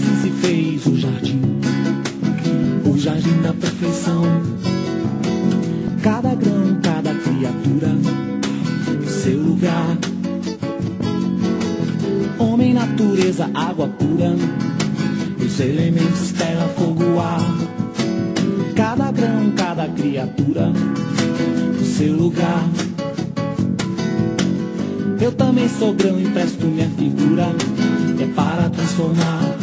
assim se fez o jardim da perfeição. Cada grão, cada criatura, o seu lugar. Homem, natureza, água pura, os elementos, terra, fogo, ar. Cada grão, cada criatura, o seu lugar. Eu também sou grão, empresto minha figura, é para transformar.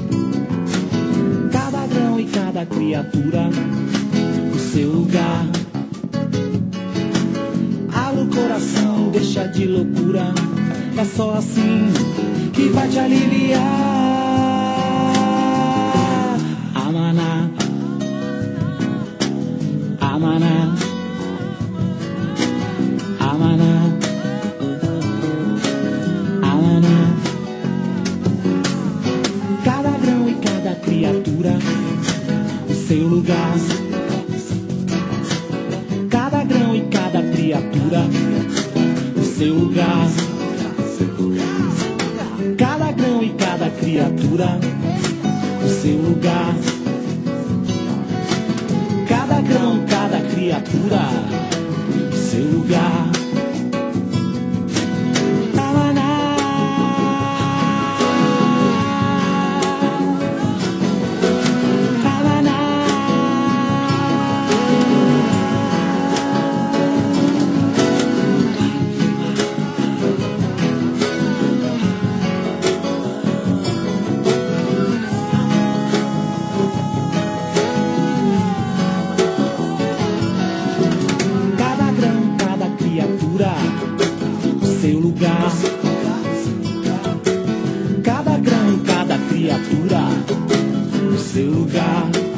Cada grão e cada criatura, o seu lugar. Abre o coração, deixa de loucura, é só assim que vai te aliviar. Amaná, Amaná, Amaná, Amaná. Cada grão e cada criatura, o seu lugar. Cada grão e cada criatura, o seu lugar. Cada grão e cada criatura, o seu lugar. Cada grão, cada criatura, o seu lugar. Amaná, Amaná. Cada grão, cada criatura, o seu lugar. Cada grão, cada criatura, o seu lugar.